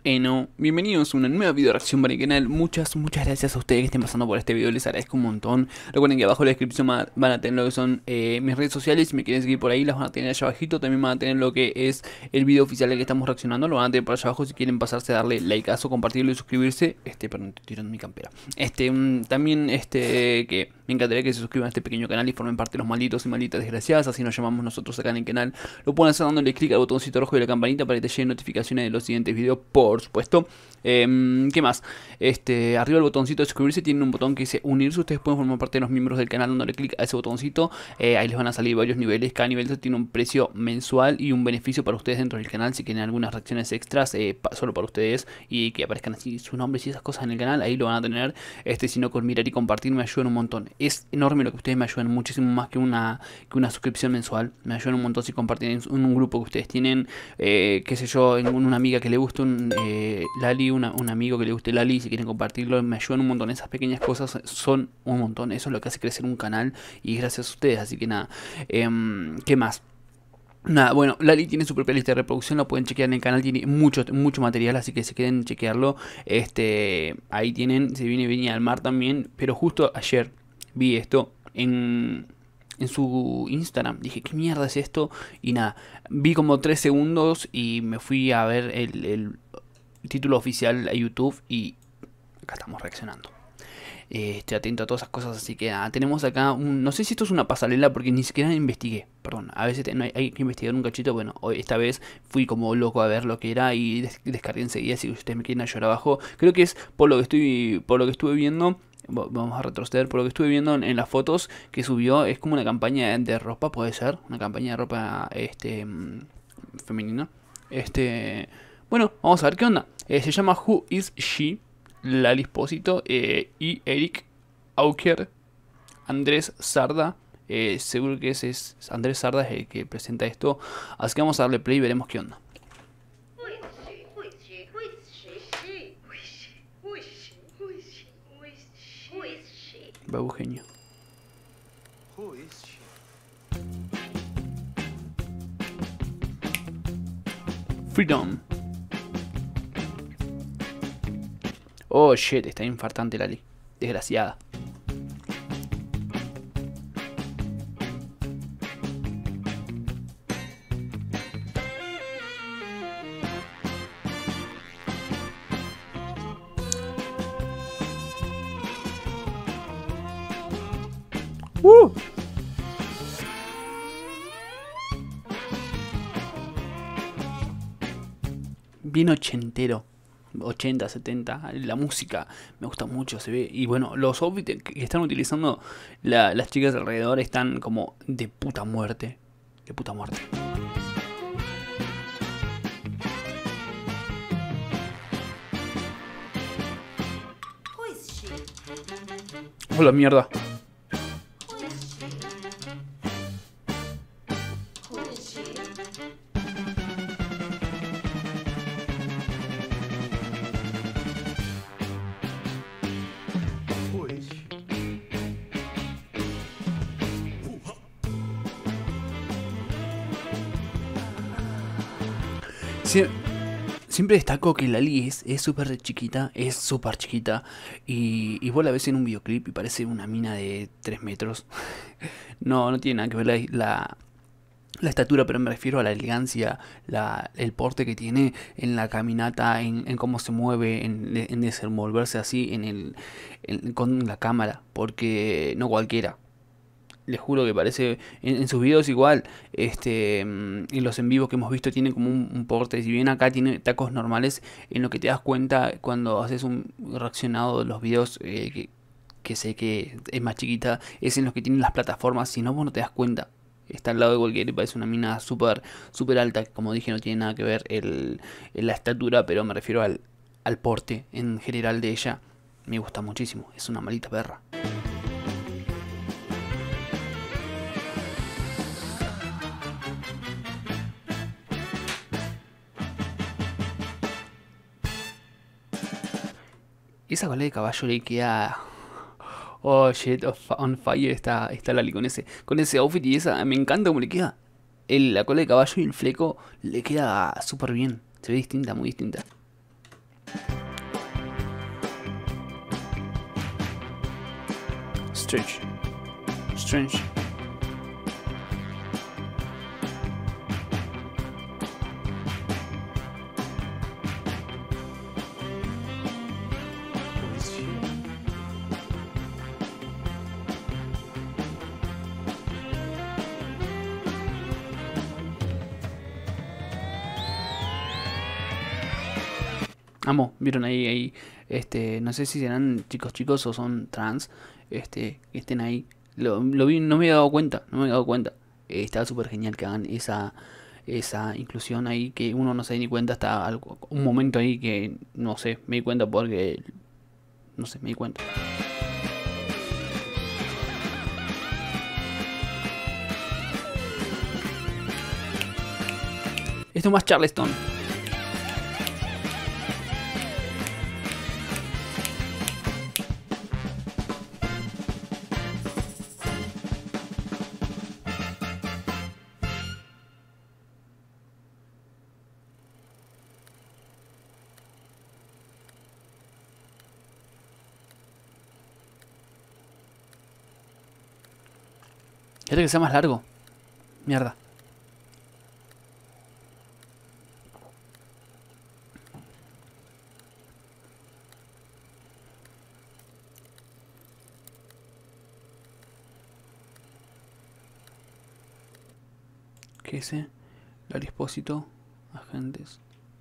No, bienvenidos a una nueva video reacción para el canal. Muchas gracias a ustedes que estén pasando por este video, les agradezco un montón. Recuerden que abajo en la descripción van a tener lo que son mis redes sociales. Si me quieren seguir por ahí las van a tener allá abajito. También van a tener lo que es el video oficial al que estamos reaccionando. Lo van a tener por allá abajo si quieren pasarse a darle likeazo, compartirlo y suscribirse. Perdón, estoy tirando mi campera. También que me encantaría que se suscriban a este pequeño canal y formen parte de los malditos y malditas desgraciadas. Así nos llamamos nosotros acá en el canal. Lo pueden hacer dándole clic al botoncito rojo de la campanita para que te lleguen notificaciones de los siguientes videos, por supuesto. ¿Qué más? Arriba del botoncito de suscribirse tiene un botón que dice unirse. Ustedes pueden formar parte de los miembros del canal dándole clic a ese botoncito. Ahí les van a salir varios niveles. Cada nivel tiene un precio mensual y un beneficio para ustedes dentro del canal. Si quieren algunas reacciones extras solo para ustedes y que aparezcan así sus nombres y esas cosas en el canal, ahí lo van a tener. Si no, con mirar y compartir me ayudan un montón. Es enorme lo que ustedes me ayudan, muchísimo más que una suscripción mensual. Me ayudan un montón si comparten en un grupo que ustedes tienen, qué sé yo, en una amiga que le gusta Lali, un amigo que le guste Lali, si quieren compartirlo, me ayudan un montón. Esas pequeñas cosas son un montón. Eso es lo que hace crecer un canal y gracias a ustedes. Así que nada, ¿qué más? Nada, bueno, Lali tiene su propia lista de reproducción, lo pueden chequear en el canal, tiene mucho material, así que si quieren chequearlo, ahí tienen, se viene Viña del Mar también, pero justo ayer vi esto en su Instagram, dije, ¿qué mierda es esto? Y nada, vi como 3 segundos y me fui a ver el título oficial a YouTube y acá estamos reaccionando. Estoy atento a todas esas cosas, así que nada, tenemos acá no sé si esto es una pasarela porque ni siquiera investigué, perdón, a veces no hay que investigar un cachito. Bueno, esta vez fui como loco a ver lo que era y descargué enseguida. Si ustedes me quieren ayudar abajo, creo que es por lo que estuve viendo. Vamos a retroceder. Por lo que estuve viendo en las fotos que subió, es como una campaña de ropa, puede ser, una campaña de ropa femenina. Bueno, vamos a ver qué onda. Se llama Who Is She, Lali Espósito y Eric Auker, Andrés Sarda. Seguro que ese es Andrés Sarda, es el que presenta esto. Así que vamos a darle play y veremos qué onda. Babu genio. Freedom. Oh shit, está infartante Lali. Desgraciada. Bien ochentero. 80, 70, la música me gusta mucho, se ve. Y bueno, los outfits que están utilizando las chicas alrededor están como de puta muerte. De puta muerte. Hola mierda. Siempre destaco que Lali es súper chiquita, es súper chiquita. Y vos la ves en un videoclip y parece una mina de 3 metros. No tiene nada que ver la estatura, pero me refiero a la elegancia, el porte que tiene en la caminata, en cómo se mueve, en desenvolverse así con la cámara. Porque no cualquiera. Les juro que parece, en sus videos igual, en los en vivos que hemos visto tiene como un porte. Si bien acá tiene tacos normales, en lo que te das cuenta cuando haces un reaccionado de los videos que sé que es más chiquita, es en los que tienen las plataformas. Si no, vos no te das cuenta. Está al lado de cualquiera y parece una mina súper alta. Como dije, no tiene nada que ver la estatura, pero me refiero al porte en general de ella. Me gusta muchísimo, es una maldita perra. Esa cola de caballo le queda... Oh shit, on fire está Lali con ese outfit y esa... Me encanta cómo le queda. La cola de caballo y el fleco le queda súper bien. Se ve distinta, muy distinta. Strange. Strange. Amo, vieron ahí, no sé si serán chicos o son trans, que estén ahí. Lo vi, no me había dado cuenta, no me había dado cuenta. Estaba súper genial que hagan esa inclusión ahí, que uno no se da ni cuenta hasta un momento ahí que, no sé, me di cuenta porque, no sé, me di cuenta. Esto es más Charleston. ¿Quiere que sea más largo? Mierda. ¿Qué es ese? El expósito. Agentes.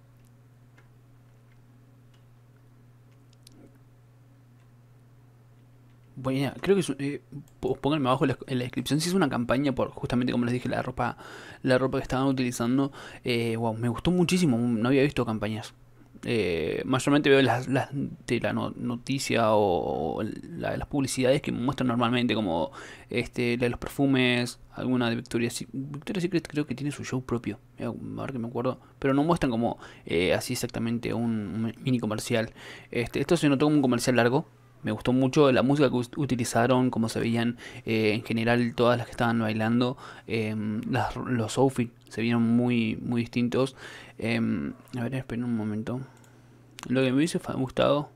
Bueno, creo que es, pónganme abajo en la descripción si es una campaña por justamente como les dije la ropa que estaban utilizando. Wow, me gustó muchísimo, no había visto campañas. Mayormente veo las de la noticia o las publicidades que muestran normalmente como la de los perfumes, alguna de Victoria's Secret. Victoria's Secret creo que tiene su show propio, a ver que me acuerdo, pero no muestran como así exactamente un mini comercial. Esto se notó como un comercial largo. Me gustó mucho la música que utilizaron, cómo se veían en general todas las que estaban bailando. Los outfits se vieron muy distintos. A ver, esperen un momento. Lo que me hubiese gustado.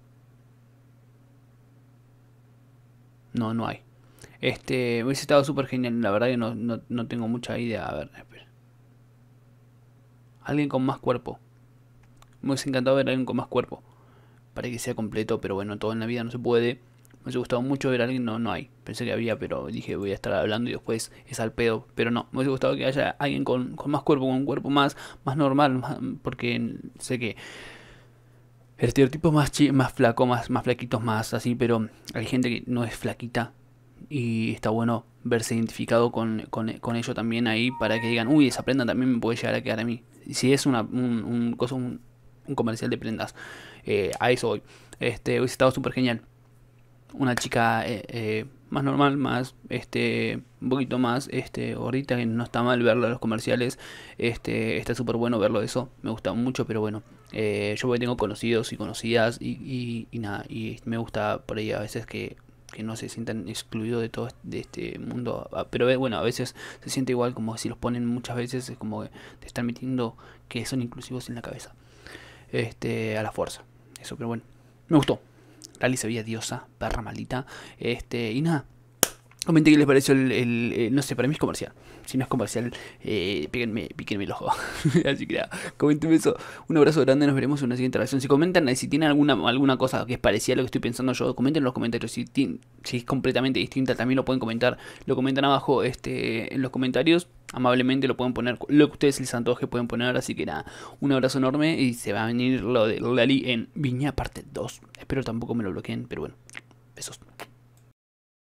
No hay. Hubiese estado súper genial. La verdad que no tengo mucha idea. A ver, espera. Alguien con más cuerpo. Me hubiese encantado ver a alguien con más cuerpo para que sea completo, pero bueno, todo en la vida no se puede. Me hubiese gustado mucho ver a alguien, no hay. Pensé que había, pero dije voy a estar hablando y después es al pedo. Pero no, me hubiese gustado que haya alguien con más cuerpo, con un cuerpo más normal, porque sé que el estereotipo es más flaco, más flaquitos, más así, pero hay gente que no es flaquita y está bueno verse identificado con ello también ahí para que digan, uy, esa prenda también me puede llegar a quedar a mí. Si es un comercial de prendas, a eso voy. Hubiese estado súper genial. Una chica más normal, un poquito más gordita, que no está mal verlo en los comerciales. Está súper bueno verlo eso, me gusta mucho, pero bueno, yo porque tengo conocidos y conocidas y nada, y me gusta por ahí a veces que no se sientan excluidos de todo de este mundo. Pero bueno, a veces se siente igual como si los ponen muchas veces, es como que te están metiendo que son inclusivos en la cabeza. A la fuerza. Eso, pero bueno, me gustó. Lali se veía diosa, perra maldita. Y nada. Comenté qué les pareció no sé, para mí es comercial. Si no es comercial, píquenme el ojo. Así que nada, comenten eso. Un abrazo grande, nos veremos en una siguiente relación. Si comentan, si tienen alguna cosa que es parecida a lo que estoy pensando yo, comenten en los comentarios. Si es completamente distinta, también lo pueden comentar. Lo comentan abajo en los comentarios. Amablemente lo pueden poner, lo que ustedes les antoje pueden poner. Así que nada, un abrazo enorme y se va a venir lo de Lali en Viña parte 2. Espero tampoco me lo bloqueen, pero bueno, besos.